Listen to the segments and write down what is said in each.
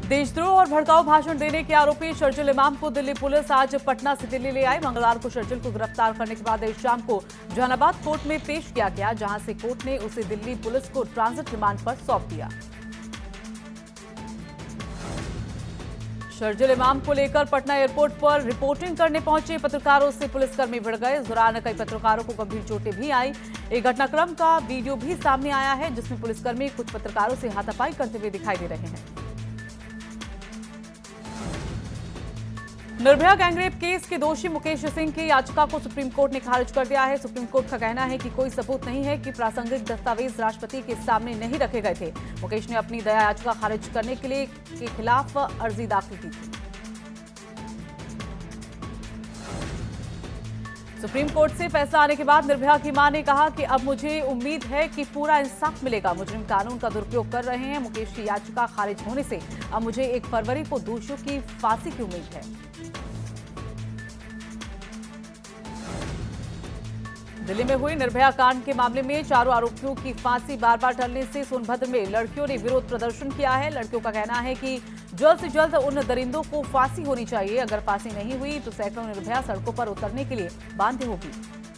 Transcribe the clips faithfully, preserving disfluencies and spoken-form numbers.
देशद्रोह और भड़काऊ भाषण देने के आरोपी शर्जिल इमाम को दिल्ली पुलिस आज पटना से दिल्ली ले आई। मंगलवार को शर्जिल को गिरफ्तार करने के बाद देर शाम को जहानाबाद कोर्ट में पेश किया गया, जहां से कोर्ट ने उसे दिल्ली पुलिस को ट्रांजिट रिमांड पर सौंप दिया। शर्जिल इमाम को लेकर पटना एयरपोर्ट पर रिपोर्टिंग करने पहुंचे पत्रकारों से पुलिसकर्मी भिड़ गए। इस दौरान कई पत्रकारों को गंभीर चोटें भी आई। एक घटनाक्रम का वीडियो भी सामने आया है, जिसमें पुलिसकर्मी कुछ पत्रकारों से हाथापाई करते हुए दिखाई दे रहे हैं। निर्भया गैंगरेप केस के दोषी मुकेश सिंह की याचिका को सुप्रीम कोर्ट ने खारिज कर दिया है। सुप्रीम कोर्ट का कहना है कि कोई सबूत नहीं है कि प्रासंगिक दस्तावेज राष्ट्रपति के सामने नहीं रखे गए थे। मुकेश ने अपनी दया याचिका खारिज करने के लिए के खिलाफ अर्जी दाखिल की थी। सुप्रीम कोर्ट से फैसला आने के बाद निर्भया की मां ने कहा कि अब मुझे उम्मीद है कि पूरा इंसाफ मिलेगा। मुजरिम कानून का दुरुपयोग कर रहे हैं। मुकेश की याचिका खारिज होने से अब मुझे एक फरवरी को दोषियों की फांसी की उम्मीद है। दिल्ली में हुई निर्भया कांड के मामले में चारों आरोपियों की फांसी बार बार टलने से सोनभद्र में लड़कियों ने विरोध प्रदर्शन किया है। लड़कियों का कहना है कि जल्द से जल्द उन दरिंदों को फांसी होनी चाहिए। अगर फांसी नहीं हुई तो सैकड़ों निर्भया सड़कों पर उतरने के लिए बाध्य होगी।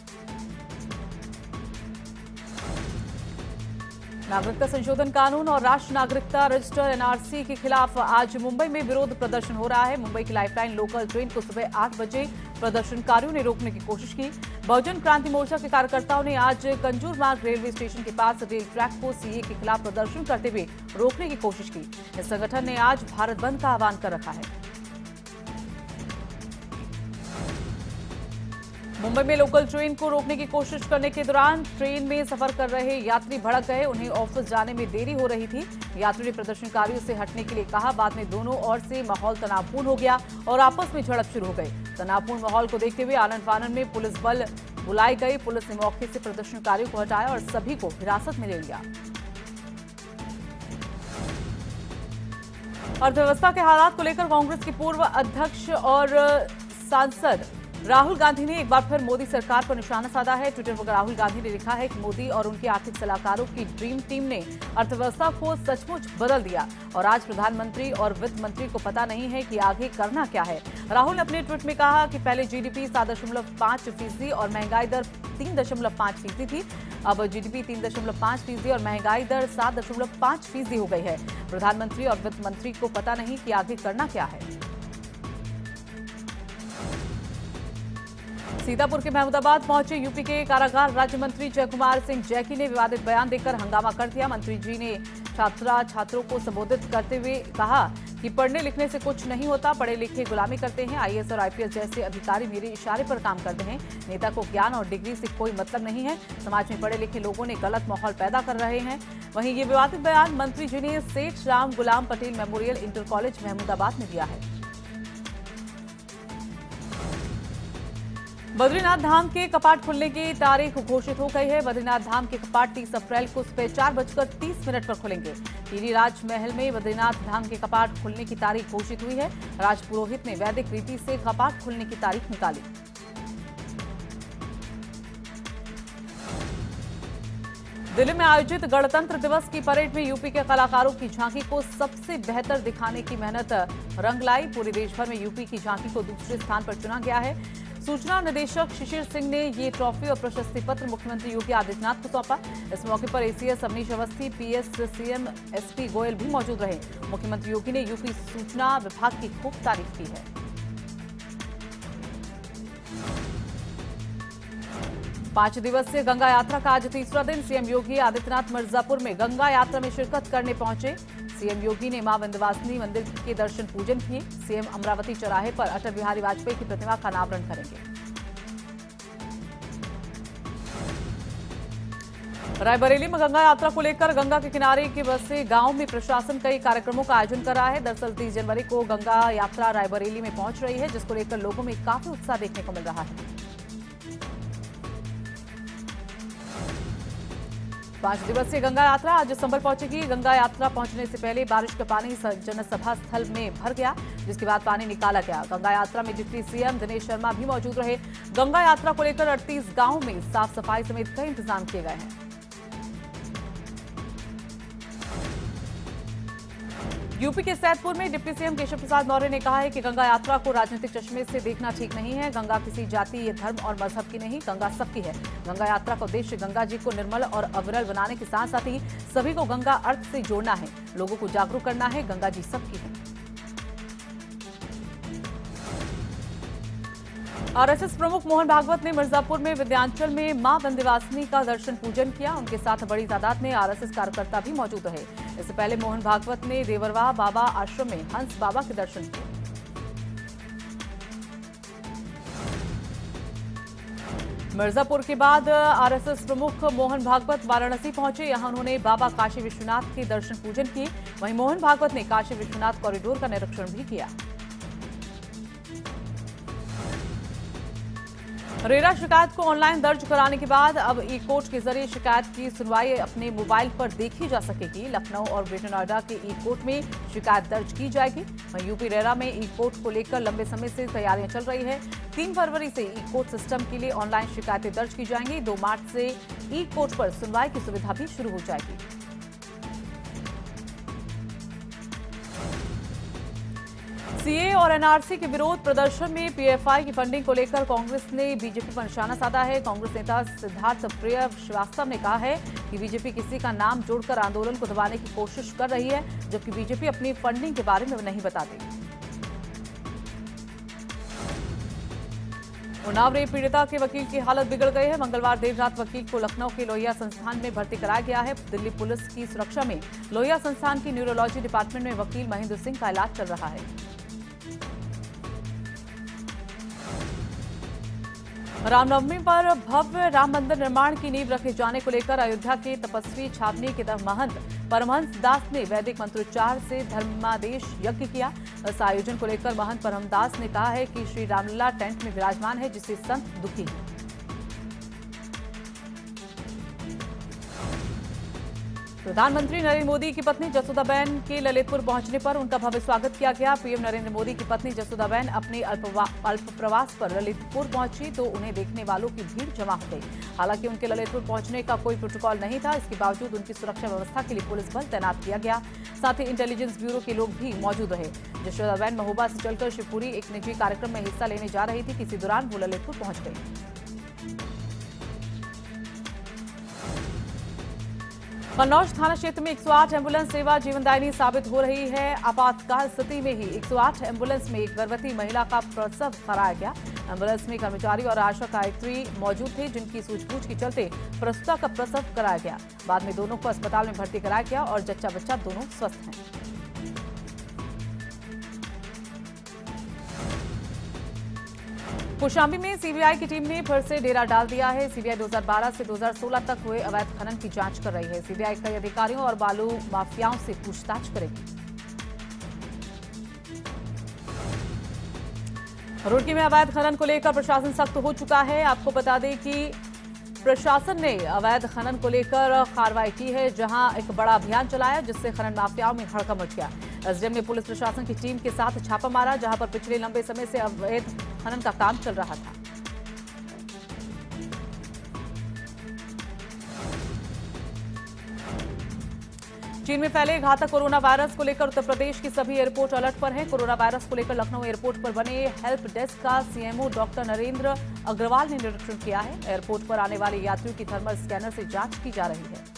नागरिकता संशोधन कानून और राष्ट्रीय नागरिकता रजिस्टर एनआरसी के खिलाफ आज मुंबई में विरोध प्रदर्शन हो रहा है। मुंबई की लाइफलाइन लोकल ट्रेन को सुबह आठ बजे प्रदर्शनकारियों ने रोकने की कोशिश की। बहुजन क्रांति मोर्चा के कार्यकर्ताओं ने आज कंजूर मार्ग रेलवे स्टेशन के पास रेल ट्रैक को सीए के खिलाफ प्रदर्शन करते हुए रोकने की कोशिश की। इस संगठन ने आज भारत बंद का आह्वान कर रखा है। मुंबई में लोकल ट्रेन को रोकने की कोशिश करने के दौरान ट्रेन में सफर कर रहे यात्री भड़क गए। उन्हें ऑफिस जाने में देरी हो रही थी। यात्री ने प्रदर्शनकारियों से हटने के लिए कहा। बाद में दोनों ओर से माहौल तनावपूर्ण हो गया और आपस में झड़प शुरू हो गई। तनावपूर्ण माहौल को देखते हुए आनन फानन में पुलिस बल बुलाई गई। पुलिस ने मौके से प्रदर्शनकारियों को हटाया और सभी को हिरासत में ले लिया। अर्थव्यवस्था के हालात को लेकर कांग्रेस के पूर्व अध्यक्ष और सांसद राहुल गांधी ने एक बार फिर मोदी सरकार पर निशाना साधा है। ट्विटर पर राहुल गांधी ने लिखा है कि मोदी और उनके आर्थिक सलाहकारों की ड्रीम टीम ने अर्थव्यवस्था को सचमुच बदल दिया और आज प्रधानमंत्री और वित्त मंत्री को पता नहीं है कि आगे करना क्या है। राहुल ने अपने ट्वीट में कहा कि पहले जीडीपी सात दशमलव पांच फीसदी और महंगाई दर तीन दशमलव पांच फीसदी थी। अब जीडीपी तीन दशमलव पांच फीसदी और महंगाई दर सात दशमलव पांच फीसदी हो गई है। प्रधानमंत्री और वित्त मंत्री को पता नहीं कि आगे करना क्या है। सीतापुर के महमूदाबाद पहुंचे यूपी के कारागार राज्य मंत्री जयकुमार सिंह जैकी ने विवादित बयान देकर हंगामा कर दिया। मंत्री जी ने छात्रा छात्रों को संबोधित करते हुए कहा कि पढ़ने लिखने से कुछ नहीं होता, पढ़े लिखे गुलामी करते हैं। आईएएस और आईपीएस जैसे अधिकारी मेरे इशारे पर काम करते हैं। नेता को ज्ञान और डिग्री से कोई मतलब नहीं है। समाज में पढ़े लिखे लोगों ने गलत माहौल पैदा कर रहे हैं। वहीं ये विवादित बयान मंत्री जी ने Seth Ram Gulam Patel memorial inter college Mahmudabad में दिया है। बद्रीनाथ धाम के कपाट खुलने की तारीख घोषित हो गई है। बद्रीनाथ धाम के कपाट तीस अप्रैल को सुबह चार बजकर तीस मिनट पर खुलेंगे। टिहरी राजमहल में बद्रीनाथ धाम के कपाट खुलने की तारीख घोषित हुई है। राज पुरोहित ने वैदिक रीति से कपाट खुलने की तारीख निकाली। दिल्ली में आयोजित गणतंत्र दिवस की परेड में यूपी के कलाकारों की झांकी को सबसे बेहतर दिखाने की मेहनत रंग लाई। पूरे देश भर में यूपी की झांकी को दूसरे स्थान पर चुना गया है। सूचना निदेशक शिशिर सिंह ने ये ट्रॉफी और प्रशस्ति पत्र मुख्यमंत्री योगी आदित्यनाथ को सौंपा। इस मौके पर ACS Avanish Awasthi, PS CM SP Goyal भी मौजूद रहे। मुख्यमंत्री योगी ने यूपी सूचना विभाग की खूब तारीफ की है। पांच दिवसीय गंगा यात्रा का आज तीसरा दिन। सीएम योगी आदित्यनाथ मिर्जापुर में गंगा यात्रा में शिरकत करने पहुंचे। सीएम योगी ने मां विंध्यवासिनी मंदिर के दर्शन पूजन किए। सीएम अमरावती चौराहे पर अटल बिहारी वाजपेयी की प्रतिमा का अनावरण करेंगे। रायबरेली में गंगा यात्रा को लेकर गंगा के किनारे के बसे गांव में प्रशासन कई कार्यक्रमों का आयोजन कर रहा है। दरअसल तीस जनवरी को गंगा यात्रा रायबरेली में पहुंच रही है, जिसको लेकर लोगों में काफी उत्साह देखने को मिल रहा है। पांच दिवसीय गंगा यात्रा आज संभल पहुंचेगी। गंगा यात्रा पहुंचने से पहले बारिश का पानी जनसभा स्थल में भर गया, जिसके बाद पानी निकाला गया। गंगा यात्रा में डिप्टी सीएम दिनेश शर्मा भी मौजूद रहे। गंगा यात्रा को लेकर अड़तीस गांवों में साफ सफाई समेत कई इंतजाम किए गए हैं। यूपी के सैदपुर में डिप्टी सीएम केशव प्रसाद मौर्य ने कहा है कि गंगा यात्रा को राजनीतिक चश्मे से देखना ठीक नहीं है। गंगा किसी जाति, धर्म और मजहब की नहीं, गंगा सबकी है। गंगा यात्रा का उद्देश्य गंगा जी को निर्मल और अविरल बनाने के साथ साथ ही सभी को गंगा अर्थ से जोड़ना है, लोगों को जागरूक करना है। गंगा जी सबकी है। आरएसएस प्रमुख मोहन भागवत ने मिर्जापुर में विद्यांचल में मां विंध्यवासिनी का दर्शन पूजन किया। उनके साथ बड़ी तादाद में आरएसएस कार्यकर्ता भी मौजूद रहे। इससे पहले मोहन भागवत ने देवरवा बाबा आश्रम में हंस बाबा के दर्शन किए। मिर्जापुर के बाद आरएसएस प्रमुख मोहन भागवत वाराणसी पहुंचे। यहां उन्होंने बाबा काशी विश्वनाथ के दर्शन पूजन किए। वहीं मोहन भागवत ने काशी विश्वनाथ कॉरिडोर का निरीक्षण भी किया। रेरा शिकायत को ऑनलाइन दर्ज कराने के बाद अब ई कोर्ट के जरिए शिकायत की सुनवाई अपने मोबाइल पर देखी जा सकेगी। लखनऊ और ग्रेटर नोएडा के ई कोर्ट में शिकायत दर्ज की जाएगी। वहीं यूपी रेरा में ई कोर्ट को लेकर लंबे समय से तैयारियां चल रही है। तीन फरवरी से ई कोर्ट सिस्टम के लिए ऑनलाइन शिकायतें दर्ज की जाएंगी। दो मार्च से ई कोर्ट पर सुनवाई की सुविधा भी शुरू हो जाएगी। सीए और एनआरसी के विरोध प्रदर्शन में पीएफआई की फंडिंग को लेकर कांग्रेस ने बीजेपी पर निशाना साधा है। कांग्रेस नेता सिद्धार्थ प्रिय श्रीवास्तव ने कहा है कि बीजेपी किसी का नाम जोड़कर आंदोलन को दबाने की कोशिश कर रही है, जबकि बीजेपी अपनी फंडिंग के बारे में नहीं बताती। उन्नाव रेप पीड़िता के वकील की हालत बिगड़ गई है। मंगलवार देर रात वकील को लखनऊ के लोहिया संस्थान में भर्ती कराया गया है। दिल्ली पुलिस की सुरक्षा में लोहिया संस्थान की न्यूरोलॉजी डिपार्टमेंट में वकील महेंद्र सिंह का इलाज चल रहा है। रामनवमी पर भव्य राम मंदिर निर्माण की नींव रखे जाने को लेकर अयोध्या के तपस्वी छावनी के महंत परमहंस दास ने वैदिक मंत्रोच्चार से धर्मादेश यज्ञ किया। इस आयोजन को लेकर महंत परमहंस दास ने कहा है कि श्री रामलला टेंट में विराजमान है, जिससे संत दुखी हैं। प्रधानमंत्री नरेंद्र मोदी की पत्नी जसोदाबेन के ललितपुर पहुंचने पर उनका भव्य स्वागत किया गया। पीएम नरेंद्र मोदी की पत्नी जसोदाबेन अपने अल्प प्रवास पर ललितपुर पहुंची तो उन्हें देखने वालों की भीड़ जमा हो गई। हालांकि उनके ललितपुर पहुंचने का कोई प्रोटोकॉल नहीं था। इसके बावजूद उनकी सुरक्षा व्यवस्था के लिए पुलिस बल तैनात किया गया। साथ ही इंटेलिजेंस ब्यूरो के लोग भी मौजूद रहे। जसोदाबेन महोबा से चलकर शिवपुरी एक निजी कार्यक्रम में हिस्सा लेने जा रही थी। इसी दौरान वो ललितपुर पहुंच गई। कन्नौज थाना क्षेत्र में एक सौ आठ एम्बुलेंस सेवा जीवनदायिनी साबित हो रही है। आपातकाल स्थिति में ही एक सौ आठ एम्बुलेंस में एक गर्भवती महिला का प्रसव कराया गया। एम्बुलेंस में कर्मचारी और आशा कार्यत्री मौजूद थे, जिनकी सूझबूझ के चलते प्रसूता का प्रसव कराया गया। बाद में दोनों को अस्पताल में भर्ती कराया गया और जच्चा बच्चा दोनों स्वस्थ हैं। कौशाम्बी में सीबीआई की टीम ने फिर से डेरा डाल दिया है। सीबीआई दो हज़ार बारह से दो हज़ार सोलह तक हुए अवैध खनन की जांच कर रही है। सीबीआई कई अधिकारियों और बालू माफियाओं से पूछताछ करेगी। रुड़की में अवैध खनन को लेकर प्रशासन सख्त हो चुका है। आपको बता दें कि प्रशासन ने अवैध खनन को लेकर कार्रवाई की है, जहां एक बड़ा अभियान चलाया, जिससे खनन माफियाओं में हड़कंप मच गया। एसडीएम ने पुलिस प्रशासन की टीम के साथ छापा मारा, जहां पर पिछले लंबे समय से अवैध खनन का काम चल रहा था। चीन में फैले घातक कोरोना वायरस को लेकर उत्तर प्रदेश की सभी एयरपोर्ट अलर्ट पर हैं। कोरोना वायरस को लेकर लखनऊ एयरपोर्ट पर बने हेल्प डेस्क का सीएमओ डॉक्टर नरेंद्र अग्रवाल ने निरीक्षण किया है। एयरपोर्ट पर आने वाले यात्रियों की थर्मल स्कैनर से जांच की जा रही है।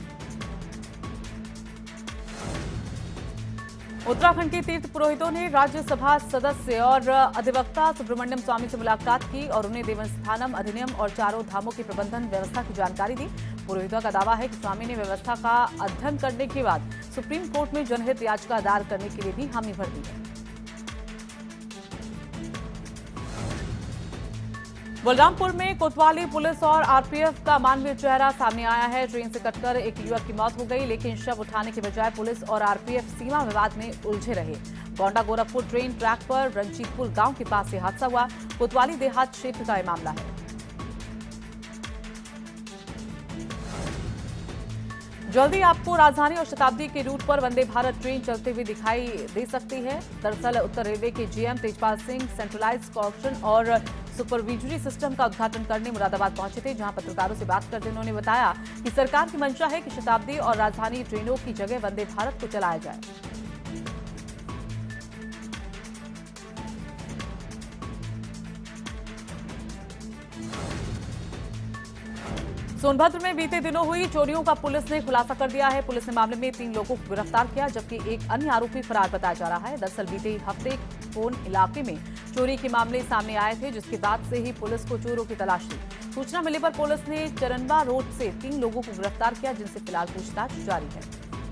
उत्तराखंड के तीर्थ पुरोहितों ने राज्यसभा सदस्य और अधिवक्ता सुब्रमण्यम स्वामी से मुलाकात की और उन्हें देवस्थानम अधिनियम और चारों धामों की प्रबंधन व्यवस्था की जानकारी दी। पुरोहितों का दावा है कि स्वामी ने व्यवस्था का अध्ययन करने के बाद सुप्रीम कोर्ट में जनहित याचिका दायर करने के लिए भी हामी भर दी है। बलरामपुर में कोतवाली पुलिस और आरपीएफ का मानवीय चेहरा सामने आया है। ट्रेन से कटकर एक युवक की मौत हो गई, लेकिन शव उठाने के बजाय पुलिस और आरपीएफ सीमा विवाद में उलझे रहे। गोंडा गोरखपुर ट्रेन ट्रैक पर रंजीतपुर गांव के पास से हादसा हुआ। कोतवाली देहात क्षेत्र का यह मामला है। जल्दी आपको राजधानी और शताब्दी के रूट पर वंदे भारत ट्रेन चलते हुए दिखाई दे सकती है। दरअसल उत्तर रेलवे के GM Tejpal Singh centralised corporation और सुपरविजरी सिस्टम का उद्घाटन करने मुरादाबाद पहुंचे थे, जहां पत्रकारों से बात करते उन्होंने बताया कि सरकार की मंशा है कि शताब्दी और राजधानी ट्रेनों की जगह वंदे भारत को चलाया जाए। सोनभद्र में बीते दिनों हुई चोरियों का पुलिस ने खुलासा कर दिया है। पुलिस ने मामले में तीन लोगों को गिरफ्तार किया, जबकि एक अन्य आरोपी फरार बताया जा रहा है। दरअसल बीते हफ्ते कोन इलाके में चोरी के मामले सामने आए थे, जिसके बाद से ही पुलिस को चोरों की तलाश थी। सूचना मिलने पर पुलिस ने चरनवा रोड से तीन लोगों को गिरफ्तार किया, जिनसे फिलहाल पूछताछ जारी है।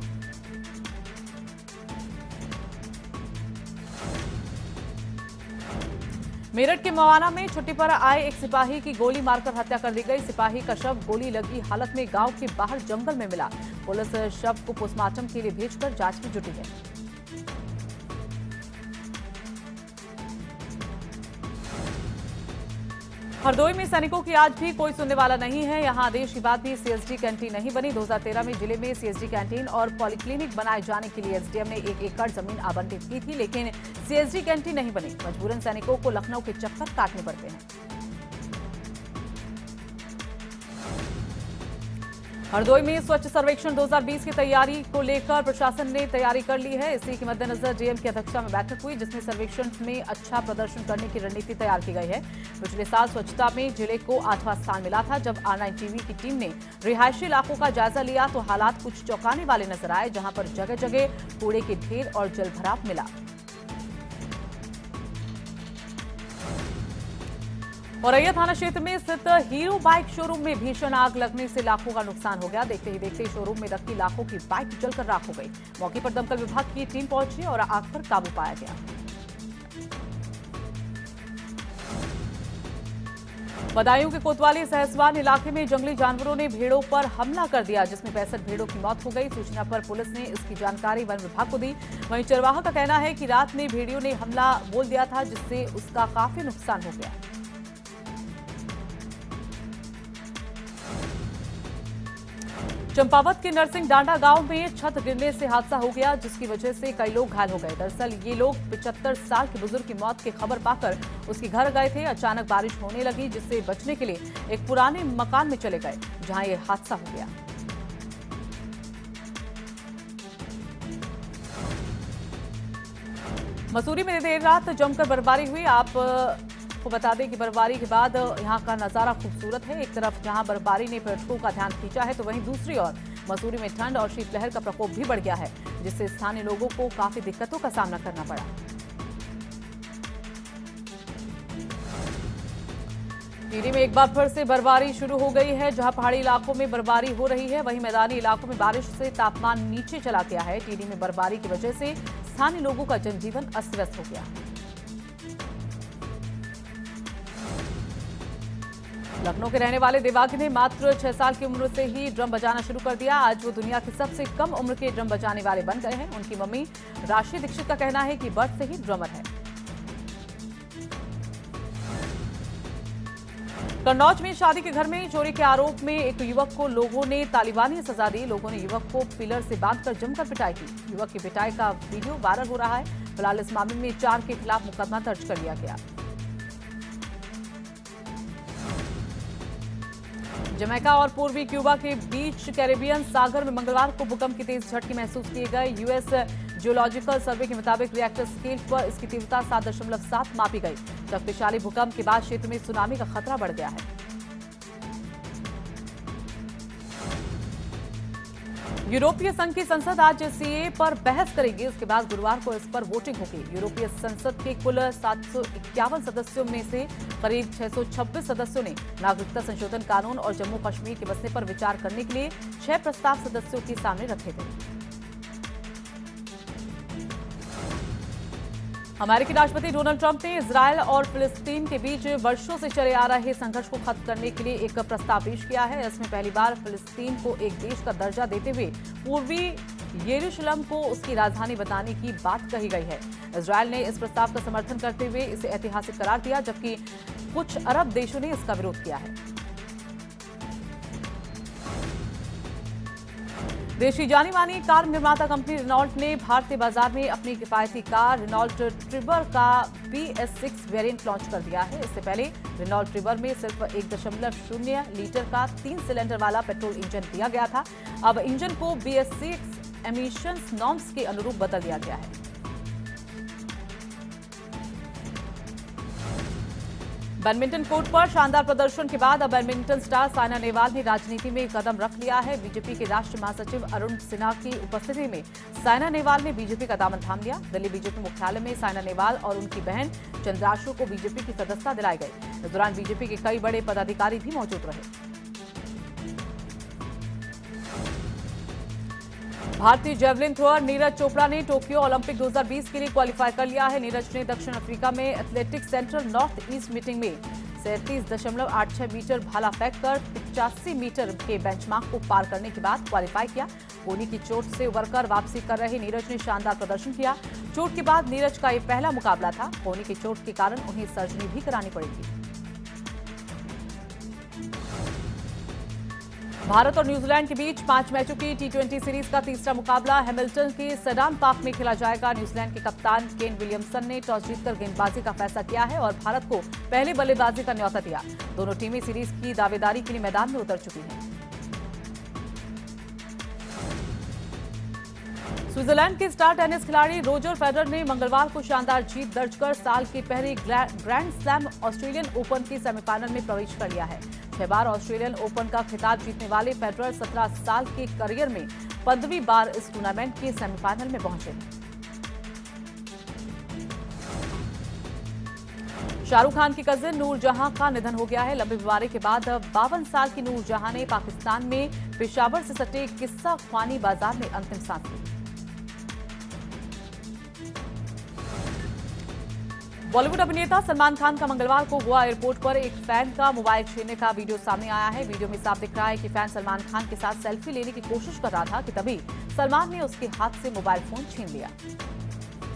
मेरठ के मवाना में छुट्टी पर आए एक सिपाही की गोली मारकर हत्या कर दी गई। सिपाही का शव गोली लगी हालत में गांव के बाहर जंगल में मिला। पुलिस शव को पोस्टमार्टम के लिए भेजकर जांच में जुटी है। हरदोई में सैनिकों की आज भी कोई सुनने वाला नहीं है। यहां आदेश के बाद भी सीएसडी कैंटीन नहीं बनी। दो हज़ार तेरह में जिले में सीएसडी कैंटीन और पॉलीक्लिनिक बनाए जाने के लिए एसडीएम ने एक एकड़ जमीन आवंटित की थी, लेकिन सीएसडी कैंटीन नहीं बनी। मजबूरन सैनिकों को लखनऊ के चक्कर काटने पड़ते हैं। हरदोई में स्वच्छ सर्वेक्षण दो हज़ार बीस की तैयारी को लेकर प्रशासन ने तैयारी कर ली है। इसी के मद्देनजर डीएम की अध्यक्षता में बैठक हुई, जिसमें सर्वेक्षण में अच्छा प्रदर्शन करने की रणनीति तैयार की गई है। पिछले साल स्वच्छता में जिले को आठवां स्थान मिला था। जब आर नाइन टीवी की टीम ने रिहायशी इलाकों का जायजा लिया तो हालात कुछ चौंकाने वाले नजर आए, जहां पर जगह जगह कूड़े के ढेर और जलभराव मिला। औरैया थाना क्षेत्र में स्थित हीरो बाइक शोरूम में भीषण आग लगने से लाखों का नुकसान हो गया। देखते ही देखते शोरूम में रखी लाखों की बाइक जलकर राख हो गई। मौके पर दमकल विभाग की टीम पहुंची और आग पर काबू पाया गया। बदायूं के कोतवाली सहसवान इलाके में जंगली जानवरों ने भेड़ों पर हमला कर दिया, जिसमें पैंसठ भेड़ों की मौत हो गई। सूचना पर पुलिस ने इसकी जानकारी वन विभाग को दी। वहीं चरवाहा का कहना है कि रात में भेड़ियों ने हमला बोल दिया था, जिससे उसका काफी नुकसान हो गया। चंपावत के नरसिंह डांडा गांव में छत गिरने से हादसा हो गया, जिसकी वजह से कई लोग घायल हो गए। दरअसल ये लोग पचहत्तर साल के बुजुर्ग की मौत की खबर पाकर उसके घर गए थे। अचानक बारिश होने लगी, जिससे बचने के लिए एक पुराने मकान में चले गए, जहां ये हादसा हो गया। मसूरी में देर रात जमकर बर्फबारी हुई। आप को बता दें कि बर्फबारी के बाद यहां का नजारा खूबसूरत है। एक तरफ जहां बर्फबारी ने पर्यटकों का ध्यान खींचा है, तो वहीं दूसरी ओर मसूरी में ठंड और शीतलहर का प्रकोप भी बढ़ गया है, जिससे स्थानीय लोगों को काफी दिक्कतों का सामना करना पड़ा। टिहरी में एक बार फिर से बर्फबारी शुरू हो गई है। जहां पहाड़ी इलाकों में बर्फबारी हो रही है, वहीं मैदानी इलाकों में बारिश से तापमान नीचे चला गया है। टिहरी में बर्फबारी की वजह से स्थानीय लोगों का जनजीवन अस्त व्यस्त हो गया। लखनऊ के रहने वाले देवांग ने मात्र छह साल की उम्र से ही ड्रम बजाना शुरू कर दिया। आज वो दुनिया के सबसे कम उम्र के ड्रम बजाने वाले बन गए हैं। उनकी मम्मी राशि दीक्षित का कहना है कि बर्थ से ही ड्रमर है। कन्नौज में शादी के घर में चोरी के आरोप में एक युवक को लोगों ने तालिबानी सजा दी। लोगों ने युवक को पिलर से बांधकर जमकर पिटाई की। युवक की पिटाई का वीडियो वायरल हो रहा है। फिलहाल इस मामले में चार के खिलाफ मुकदमा दर्ज कर लिया गया। जमैका और पूर्वी क्यूबा के बीच कैरेबियन सागर में मंगलवार को भूकंप की तेज झटके महसूस किए गए। यूएस जियोलॉजिकल सर्वे के मुताबिक रिएक्टर स्केल पर इसकी तीव्रता सात दशमलव सात मापी गई। शक्तिशाली भूकंप के बाद क्षेत्र में सुनामी का खतरा बढ़ गया है। यूरोपीय संघ की संसद आज सीएए पर बहस करेगी। इसके बाद गुरुवार को इस पर वोटिंग होगी। यूरोपीय संसद के कुल सात सौ इक्यावन सदस्यों में से करीब छह सौ छब्बीस सदस्यों ने नागरिकता संशोधन कानून और जम्मू कश्मीर के बसने पर विचार करने के लिए छह प्रस्ताव सदस्यों के सामने रखे थे। अमेरिकी राष्ट्रपति डोनाल्ड ट्रंप ने इजरायल और फिलिस्तीन के बीच वर्षों से चले आ रहे संघर्ष को खत्म करने के लिए एक प्रस्ताव पेश किया है। इसमें पहली बार फिलिस्तीन को एक देश का दर्जा देते हुए पूर्वी यरूशलेम को उसकी राजधानी बताने की बात कही गई है। इजरायल ने इस प्रस्ताव का समर्थन करते हुए इसे ऐतिहासिक करार दिया, जबकि कुछ अरब देशों ने इसका विरोध किया है। देश की जानी मानी कार निर्माता कंपनी रेनॉल्ट ने भारतीय बाजार में अपनी किफायती कार रेनॉल्ट ट्रिबर का B S six variant launch कर दिया है। इससे पहले रेनॉल्ट ट्रिबर में सिर्फ एक दशमलव शून्य लीटर का तीन सिलेंडर वाला पेट्रोल इंजन दिया गया था। अब इंजन को B S six emissions norms के अनुरूप बदल दिया गया है। बैडमिंटन कोर्ट पर शानदार प्रदर्शन के बाद अब बैडमिंटन स्टार साइना नेहवाल ने राजनीति में कदम रख लिया है। बीजेपी के राष्ट्रीय महासचिव अरुण सिन्हा की उपस्थिति में साइना नेहवाल ने बीजेपी का दामन थाम लिया। दिल्ली बीजेपी मुख्यालय में साइना नेहवाल और उनकी बहन चंद्राशु को बीजेपी की सदस्यता दिलाई गई। इस दौरान बीजेपी के कई बड़े पदाधिकारी भी मौजूद रहे। भारतीय जेवलिन थ्रोअर नीरज चोपड़ा ने टोक्यो ओलंपिक दो हज़ार बीस के लिए क्वालिफाई कर लिया है। नीरज ने दक्षिण अफ्रीका में athletics centre north east meeting में सैंतीस दशमलव आठ छह मीटर भाला फेंककर पचासी मीटर के बेंचमार्क को पार करने के बाद क्वालिफाई किया। कोहनी की चोट से उबरकर वापसी कर रहे नीरज ने शानदार प्रदर्शन किया। चोट के बाद नीरज का यह पहला मुकाबला था। कोहनी की चोट के कारण उन्हें सर्जरी भी करानी पड़ेगी। भारत और न्यूजीलैंड के बीच पांच मैचों की टी ट्वेंटी सीरीज का तीसरा मुकाबला हैमिल्टन के सेडान पार्क में खेला जाएगा। न्यूजीलैंड के कप्तान केन विलियमसन ने टॉस जीतकर गेंदबाजी का फैसला किया है और भारत को पहले बल्लेबाजी का न्यौता दिया। दोनों टीमें सीरीज की दावेदारी के लिए मैदान में उतर चुकी हैं। स्विट्जरलैंड के स्टार टेनिस खिलाड़ी रोजर फेडरर ने मंगलवार को शानदार जीत दर्ज कर साल के पहले ग्रैंड स्लैम ऑस्ट्रेलियन ओपन के सेमीफाइनल में प्रवेश कर लिया है। छह बार ऑस्ट्रेलियन ओपन का खिताब जीतने वाले फेडरर सत्रह साल के करियर में पंद्रहवीं बार इस टूर्नामेंट के सेमीफाइनल में पहुंचे। शाहरुख खान की कजिन नूरजहां का निधन हो गया है। लंबी बीमारी के बाद बावन साल की नूरजहां ने पाकिस्तान में पेशावर से सटे किस्सा ख्वानी बाजार में अंतिम सांस ली। बॉलीवुड अभिनेता सलमान खान का मंगलवार को गोवा एयरपोर्ट पर एक फैन का मोबाइल छीनने का वीडियो सामने आया है। वीडियो में साफ दिख रहा है कि फैन सलमान खान के साथ सेल्फी लेने की कोशिश कर रहा था कि तभी सलमान ने उसके हाथ से मोबाइल फोन छीन लिया।